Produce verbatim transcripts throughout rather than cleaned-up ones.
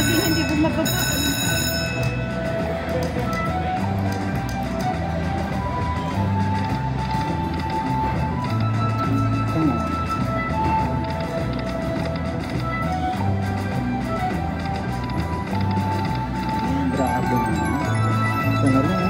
laging hindi bumababa. Come on. Grabe naman. Ito na rin, ha?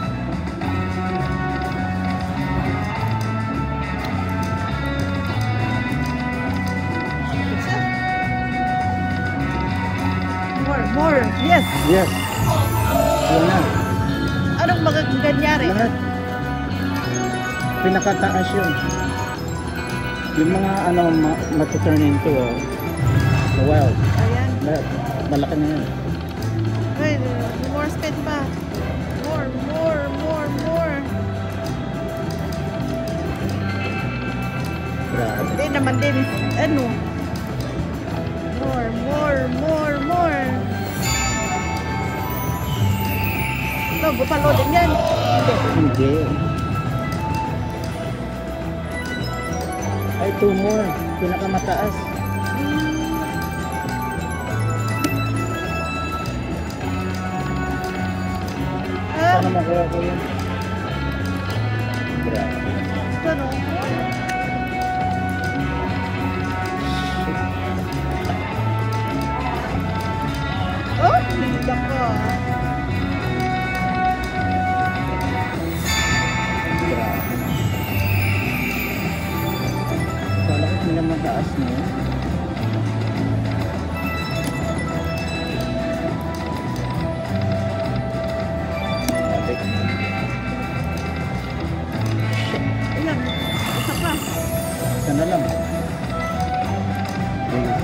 More, more. Yes. Yes. Yan na. Anong magaganyari? Lahat. Pinakataas yun. Yung mga ano ma- matuturn into uh, the wild. Ayan. Lahat. Malaki na yun. Wait, more speed pa. More, more, more, more. Grabe. Hindi naman din, ano. More, more, more, more. Ito, bupalo din yan. Hindi. Hindi. Ay, two more. Pinakamataas. Ah, Sana makuha ko yun. Grabe. ano? Oh, hindi ko. Grabe. Kala ko pinakamataas na yun. Grabe. Ilan? Isa pa. Isa na lang. Please.